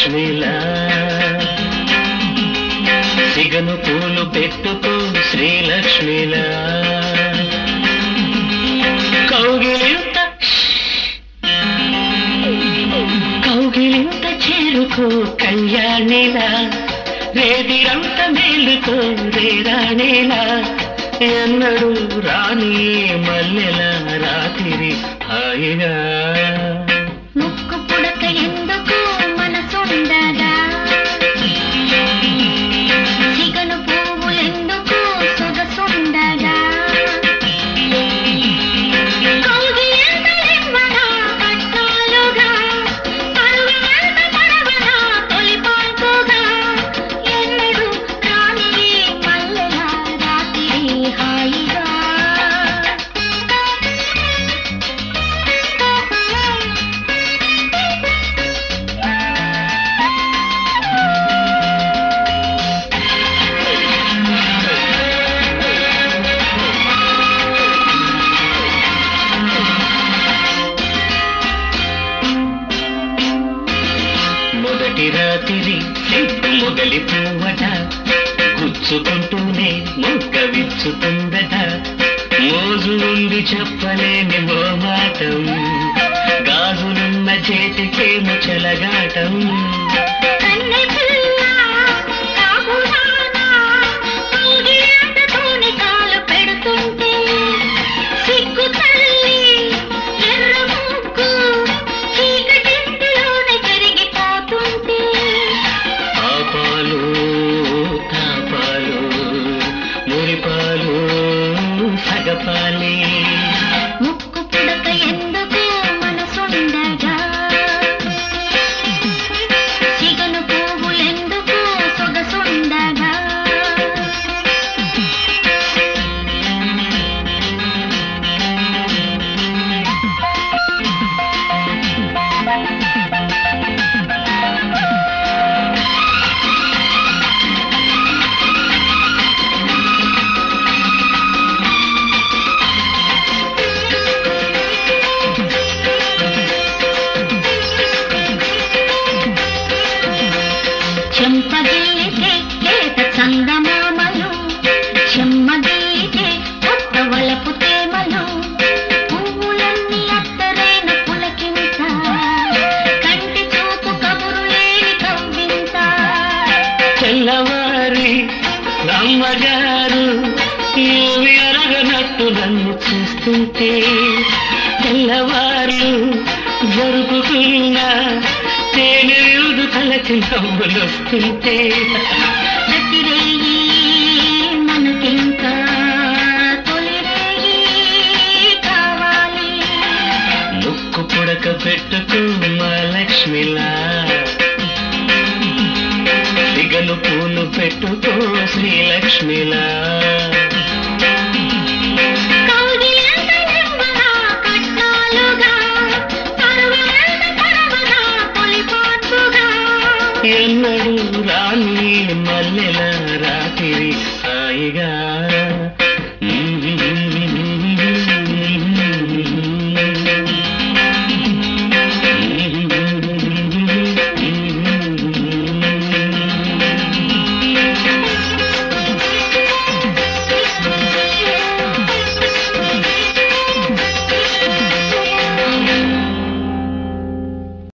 శ్రీలక్ష్మిలా సిగను పూలు పెట్టుకో శ్రీలక్ష్మిలా కౌగిలింత చేరుకో కళ్యాణిలా రేదిరంత మేలుకో రేరాణిలా ఎన్నడూ రాణి మల్లెల రాత్రి హాయిగా ముక్కు పుడక ఎందుకు మనసుండగా సిగను పువ్వులెందుకు సొగసుండగా రాత్రి సిగ్గు మొగలి పువ్వట గుచ్చుకుంటూనే మొగ్గ విచ్చుతుందట మోజు ఉంది చెప్పలేని మోమాటం గాజులున్న చేతికేమో చెలగాటం సగపాలి ముక్కు పుడక ఎందుకు మనసుండగా సిగను పువ్వులెందుకు సొగసుండగా చెంపగిలితే లేత చందమామలు చెమ్మగిలితే కొత్త వలపు తేమలు పువ్వులన్నీ అత్తరైన పులకింత కంటి చూపు కబురు లేని కవ్వింత తెల్లవారి రమ్మగారు ఏమి అరగనట్టు నన్ను చూస్తుంటే తెల్లవారు జరుపుకున్న తేనె విరుదు కలచి నవ్వులొస్తుంటే ప్రతిరేయి మనకింకా తొలిరేయి కావాలి ముక్కు పుడక పెట్టుకో మా లక్ష్మిలా సిగను పూలు పెట్టుకో శ్రీలక్ష్మిలా ఎన్నడూ రాణి మల్లెల రాత్రి హాయిగా